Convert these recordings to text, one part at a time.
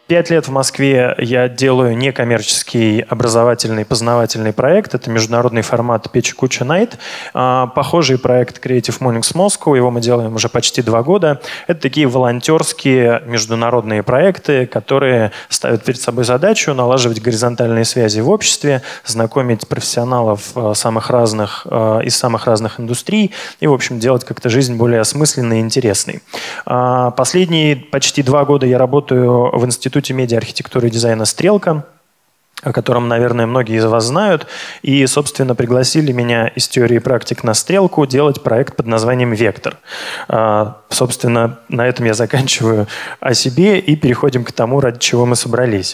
5 лет в Москве я делаю некоммерческий образовательный познавательный проект. Это международный формат «Печи Куча Найт». Похожий проект Creative Mornings Moscow. Его мы делаем уже почти 2 года. Это такие волонтерские международные проекты, которые ставят перед собой задачу налаживать горизонтальные связи в обществе, знакомить профессионалов из самых разных индустрий и, в общем, делать как-то жизнь более осмысленной и интересной. Последние почти 2 года я работаю в Институте медиа, архитектуры и дизайна «Стрелка», о котором, наверное, многие из вас знают. И, собственно, пригласили меня из теории и практик на «Стрелку» делать проект под названием «Вектор». Собственно, на этом я заканчиваю о себе и переходим к тому, ради чего мы собрались.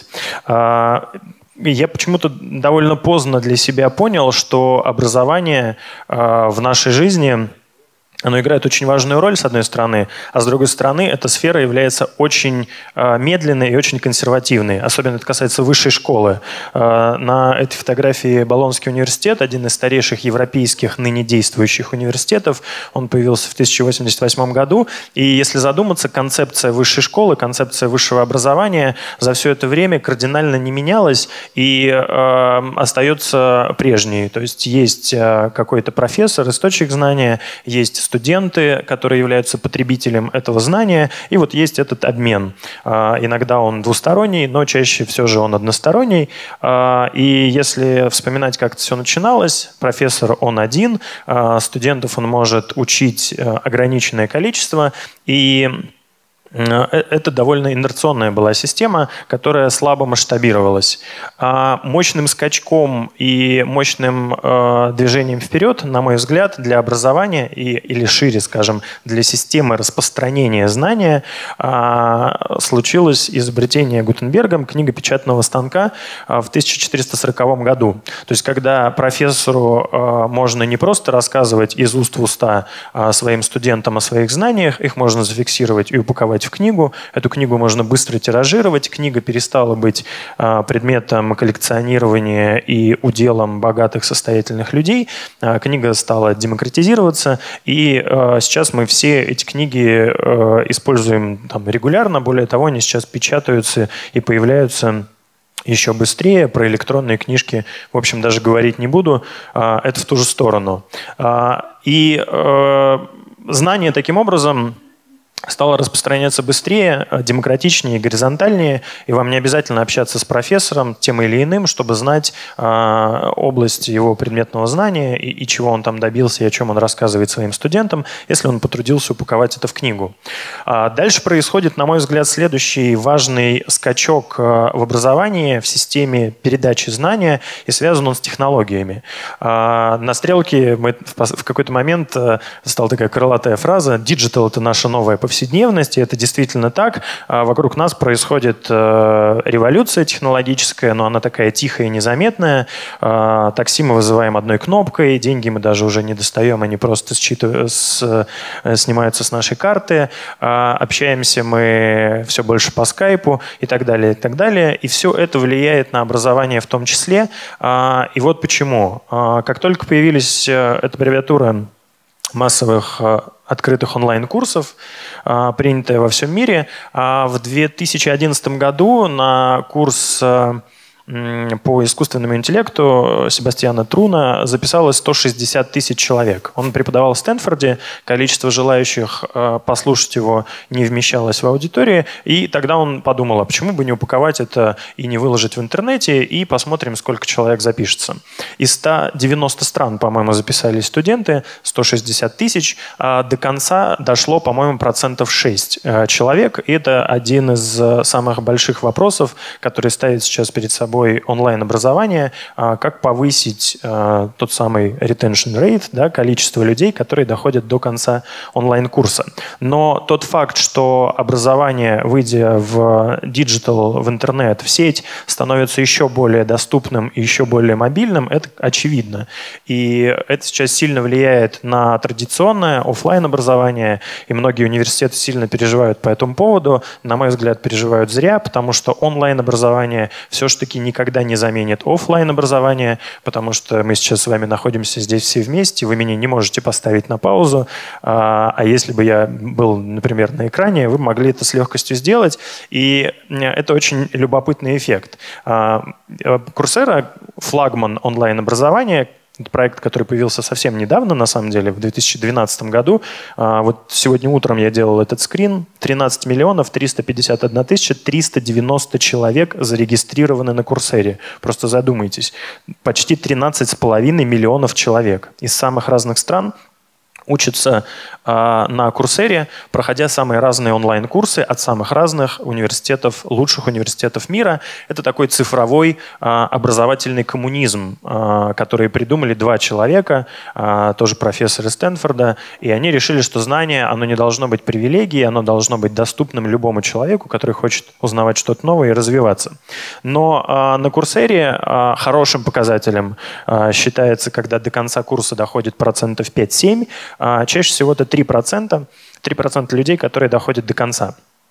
Я почему-то довольно поздно для себя понял, что образование в нашей жизни... Оно играет очень важную роль, с одной стороны, а с другой стороны, эта сфера является очень медленной и очень консервативной. Особенно это касается высшей школы. На этой фотографии Болонский университет, один из старейших европейских ныне действующих университетов. Он появился в 1088 году. И если задуматься, концепция высшей школы, концепция высшего образования за все это время кардинально не менялась и остается прежней. То есть какой-то профессор, источник знания, есть студенты, которые являются потребителем этого знания, и вот есть этот обмен. Иногда он двусторонний, но чаще все же он односторонний. И если вспоминать, как это все начиналось, профессор он один, студентов он может учить ограниченное количество, и это довольно инерционная была система, которая слабо масштабировалась. Мощным скачком и мощным движением вперед, на мой взгляд, для образования или шире, скажем, для системы распространения знания случилось изобретение Гутенбергом книгопечатного станка в 1440 году. То есть когда профессору можно не просто рассказывать из уст в уста своим студентам о своих знаниях, их можно зафиксировать и упаковать в книгу. Эту книгу можно быстро тиражировать. Книга перестала быть предметом коллекционирования и уделом богатых состоятельных людей. Книга стала демократизироваться. И сейчас мы все эти книги используем регулярно. Более того, они сейчас печатаются и появляются еще быстрее. Про электронные книжки, в общем, даже говорить не буду. Это в ту же сторону. И знание таким образом стало распространяться быстрее, демократичнее, горизонтальнее, и вам не обязательно общаться с профессором тем или иным, чтобы знать область его предметного знания и чего он там добился, и о чем он рассказывает своим студентам, если он потрудился упаковать это в книгу. Дальше происходит, на мой взгляд, следующий важный скачок в образовании, в системе передачи знания, и связан он с технологиями. На «Стрелке» мы в какой-то момент стала такая крылатая фраза «Digital – это наша новая повседневность», и это действительно так. Вокруг нас происходит революция технологическая, но она такая тихая и незаметная. Такси мы вызываем одной кнопкой, деньги мы даже уже не достаем, они просто снимаются с нашей карты. Общаемся мы все больше по скайпу и так далее, и так далее. И все это влияет на образование в том числе. И вот почему. Как только появилась эта аббревиатура массовых открытых онлайн-курсов, принятая во всем мире. В 2011 году на курс по искусственному интеллекту Себастьяна Труна записалось 160 тысяч человек. Он преподавал в Стэнфорде, количество желающих послушать его не вмещалось в аудитории, и тогда он подумал, а почему бы не упаковать это и не выложить в интернете, и посмотрим, сколько человек запишется. Из 190 стран, по-моему, записались студенты, 160 тысяч, а до конца дошло, по-моему, 6% человек, и это один из самых больших вопросов, который ставит сейчас перед собой онлайн-образование, как повысить тот самый retention rate, да, количество людей, которые доходят до конца онлайн-курса. Но тот факт, что образование, выйдя в диджитал, в интернет, в сеть, становится еще более доступным и еще более мобильным, это очевидно. И это сейчас сильно влияет на традиционное офлайн-образование, и многие университеты сильно переживают по этому поводу. На мой взгляд, переживают зря, потому что онлайн-образование все-таки никогда не заменит офлайн образование, потому что мы сейчас с вами находимся здесь все вместе, вы меня не можете поставить на паузу, а если бы я был, например, на экране, вы могли это с легкостью сделать, и это очень любопытный эффект. Coursera — флагман онлайн-образования. Это проект, который появился совсем недавно, на самом деле, в 2012 году. Вот сегодня утром я делал этот скрин. 13 миллионов 351 тысяча 390 человек зарегистрированы на Курсере. Просто задумайтесь. Почти 13,5 миллионов человек из самых разных стран учатся на Курсере, проходя самые разные онлайн-курсы от самых разных университетов, лучших университетов мира. Это такой цифровой образовательный коммунизм, который придумали два человека, тоже профессоры Стэнфорда, и они решили, что знание, оно не должно быть привилегией, оно должно быть доступным любому человеку, который хочет узнавать что-то новое и развиваться. Но на Курсере хорошим показателем считается, когда до конца курса доходит процентов 5-7, чаще всего это 3%, 3% людей, которые доходят до конца.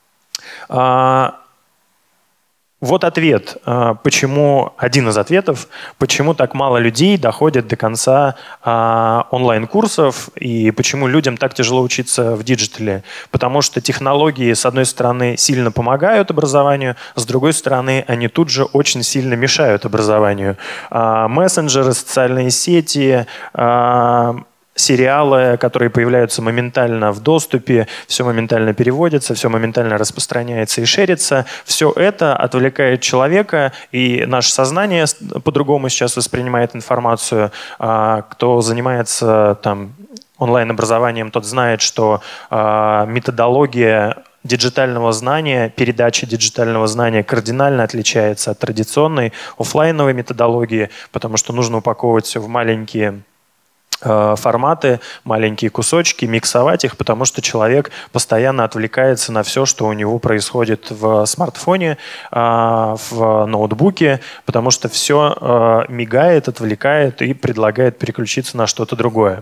Вот ответ, почему, один из ответов, почему так мало людей доходят до конца онлайн-курсов и почему людям так тяжело учиться в диджитале. Потому что технологии, с одной стороны, сильно помогают образованию, с другой стороны, они тут же очень сильно мешают образованию. Мессенджеры, социальные сети, сериалы, которые появляются моментально в доступе, все моментально переводится, все моментально распространяется и шерится. Все это отвлекает человека, и наше сознание по-другому сейчас воспринимает информацию. Кто занимается там онлайн-образованием, тот знает, что методология диджитального знания, передача диджитального знания кардинально отличается от традиционной офлайновой методологии, потому что нужно упаковывать все в маленькие форматы, маленькие кусочки, миксовать их, потому что человек постоянно отвлекается на все, что у него происходит в смартфоне, в ноутбуке, потому что все мигает, отвлекает и предлагает переключиться на что-то другое.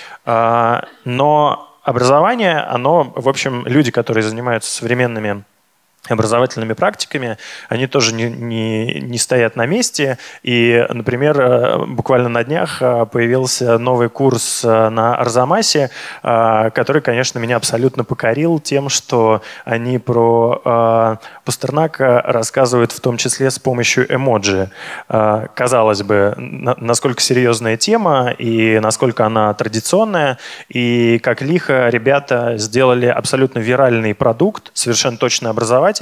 Но образование, оно, в общем, люди, которые занимаются современными образовательными практиками, они тоже не стоят на месте. И, например, буквально на днях появился новый курс на Арзамасе, который, конечно, меня абсолютно покорил тем, что они про Пастернака рассказывают в том числе с помощью эмоджи. Казалось бы, насколько серьезная тема и насколько она традиционная, и как лихо ребята сделали абсолютно виральный продукт, совершенно точно образовательный.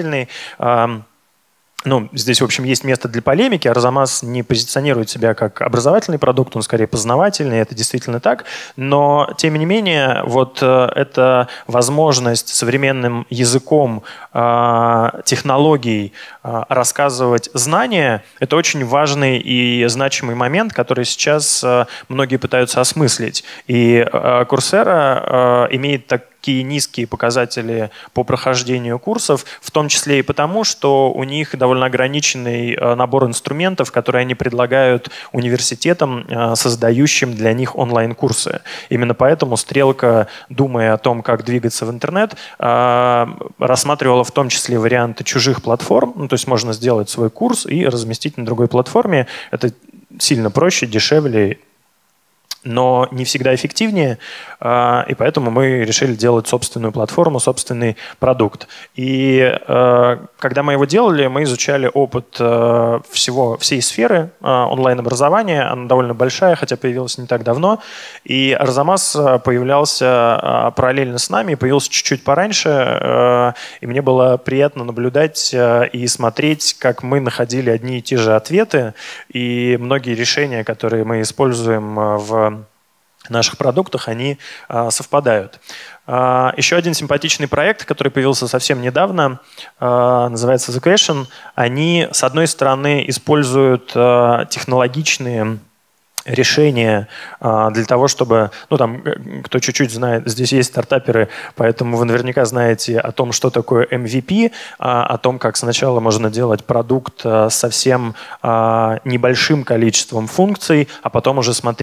Ну, здесь, в общем, есть место для полемики. Арзамас не позиционирует себя как образовательный продукт, он скорее познавательный, это действительно так. Но, тем не менее, вот эта возможность современным языком технологий рассказывать знания, это очень важный и значимый момент, который сейчас многие пытаются осмыслить. И Coursera имеет такие низкие показатели по прохождению курсов, в том числе и потому, что у них довольно ограниченный набор инструментов, которые они предлагают университетам, создающим для них онлайн-курсы. Именно поэтому Стрелка, думая о том, как двигаться в интернет, рассматривала в том числе варианты чужих платформ. Ну, то есть можно сделать свой курс и разместить на другой платформе. Это сильно проще, дешевле, но не всегда эффективнее, и поэтому мы решили делать собственную платформу, собственный продукт. И когда мы его делали, мы изучали опыт всей сферы онлайн-образования. Она довольно большая, хотя появилась не так давно. И Арзамас появлялся параллельно с нами, появился чуть-чуть пораньше. И мне было приятно наблюдать и смотреть, как мы находили одни и те же ответы. И многие решения, которые мы используем в наших продуктах, они совпадают. Еще один симпатичный проект, который появился совсем недавно, называется The Question. Они, с одной стороны, используют технологичные решения для того, чтобы, ну там, кто чуть-чуть знает, здесь есть стартаперы, поэтому вы наверняка знаете о том, что такое MVP, о том, как сначала можно делать продукт с совсем небольшим количеством функций, а потом уже смотреть,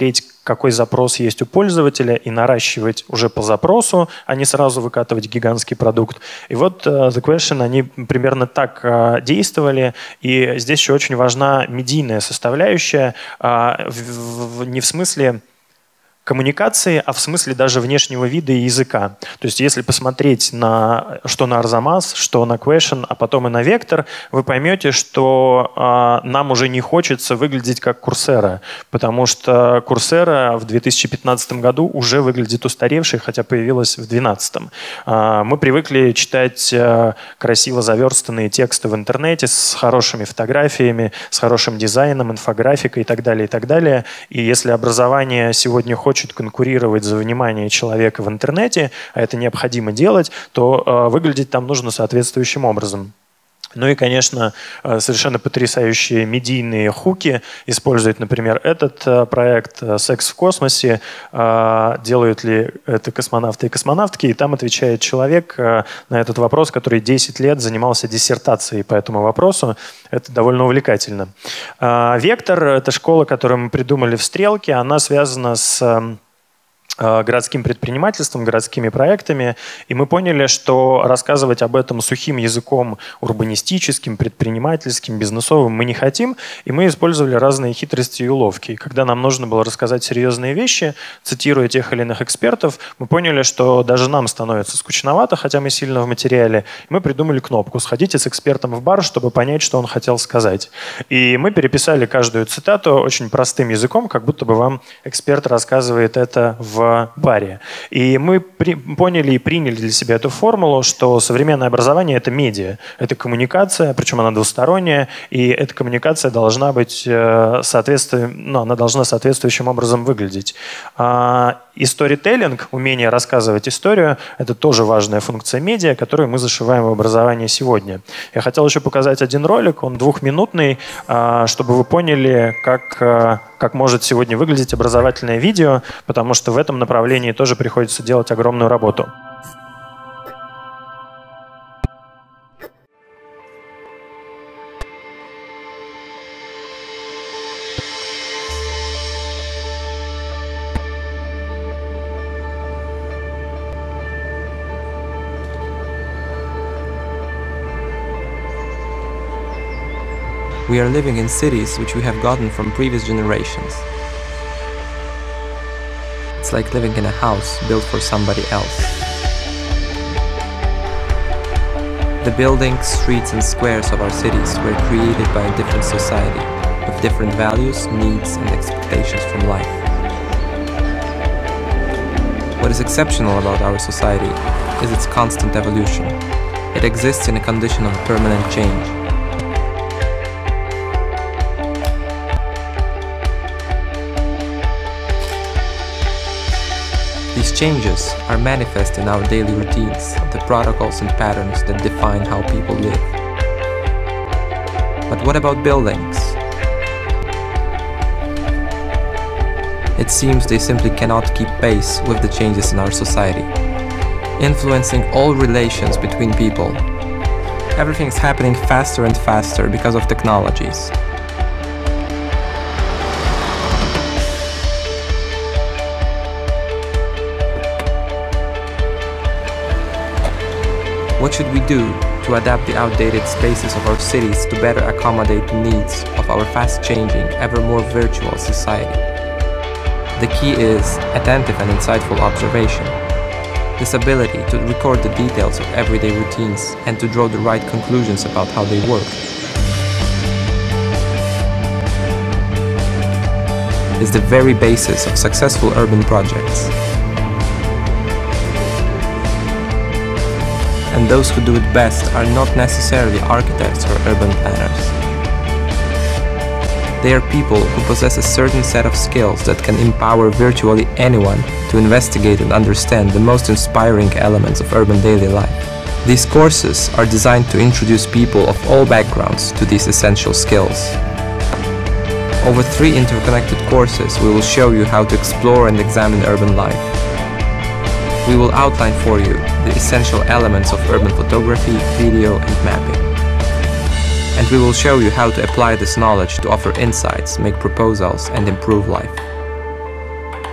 какой запрос есть у пользователя, и наращивать уже по запросу, а не сразу выкатывать гигантский продукт. И вот The Question, они примерно так действовали. И здесь еще очень важна медийная составляющая, не в смысле коммуникации, а в смысле даже внешнего вида и языка. То есть если посмотреть что на Arzamas, что на Question, а потом и на Vector, вы поймете, что нам уже не хочется выглядеть как Coursera, потому что Coursera в 2015 году уже выглядит устаревшей, хотя появилась в 2012. Мы привыкли читать красиво заверстанные тексты в интернете с хорошими фотографиями, с хорошим дизайном, инфографикой и так далее, и так далее. И если образование сегодня хочет конкурировать за внимание человека в интернете, а это необходимо делать, то выглядеть там нужно соответствующим образом. Ну и, конечно, совершенно потрясающие медийные хуки использует, например, этот проект «Секс в космосе». Делают ли это космонавты и космонавтки? И там отвечает человек на этот вопрос, который 10 лет занимался диссертацией по этому вопросу. Это довольно увлекательно. «Вектор» — это школа, которую мы придумали в Стрелке. Она связана с городским предпринимательством, городскими проектами. И мы поняли, что рассказывать об этом сухим языком урбанистическим, предпринимательским, бизнесовым мы не хотим. И мы использовали разные хитрости и уловки. И когда нам нужно было рассказать серьезные вещи, цитируя тех или иных экспертов, мы поняли, что даже нам становится скучновато, хотя мы сильно в материале. И мы придумали кнопку «Сходите с экспертом в бар, чтобы понять, что он хотел сказать». И мы переписали каждую цитату очень простым языком, как будто бы вам эксперт рассказывает это в баре. И мы поняли и приняли для себя эту формулу, что современное образование — это медиа, это коммуникация, причем она двусторонняя, и эта коммуникация должна быть она должна соответствующим образом выглядеть. И сторителлинг, умение рассказывать историю, это тоже важная функция медиа, которую мы зашиваем в образование сегодня. Я хотел еще показать один ролик, он 2-минутный, чтобы вы поняли, как может сегодня выглядеть образовательное видео, потому что в этом направлении тоже приходится делать огромную работу. We are living in cities which we have gotten from previous generations. It's like living in a house built for somebody else. The buildings, streets and squares of our cities were created by a different society, with different values, needs and expectations from life. What is exceptional about our society is its constant evolution. It exists in a condition of permanent change. These changes are manifest in our daily routines, the protocols and patterns that define how people live. But what about buildings? It seems they simply cannot keep pace with the changes in our society, influencing all relations between people. Everything's happening faster and faster because of technologies. What should we do to adapt the outdated spaces of our cities to better accommodate the needs of our fast-changing, ever more virtual society? The key is attentive and insightful observation. This ability to record the details of everyday routines and to draw the right conclusions about how they work is the very basis of successful urban projects. And those who do it best are not necessarily architects or urban planners. They are people who possess a certain set of skills that can empower virtually anyone to investigate and understand the most inspiring elements of urban daily life. These courses are designed to introduce people of all backgrounds to these essential skills. Over 3 interconnected courses, we will show you how to explore and examine urban life. We will outline for you the essential elements of urban photography, video and mapping. And we will show you how to apply this knowledge to offer insights, make proposals and improve life.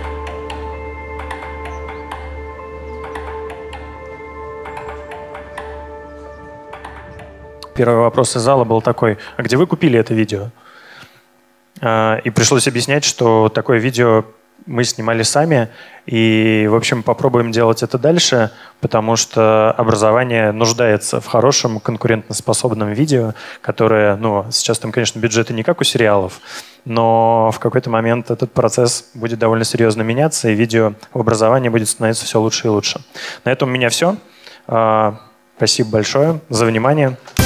Первый вопрос из зала был такой: а где вы купили это видео? И пришлось объяснять, что такое видео мы снимали сами, и, в общем, попробуем делать это дальше, потому что образование нуждается в хорошем конкурентоспособном видео, которое, ну, сейчас там, конечно, бюджеты не как у сериалов, но в какой-то момент этот процесс будет довольно серьезно меняться, и видео в образовании будет становиться все лучше и лучше. На этом у меня все. Спасибо большое за внимание.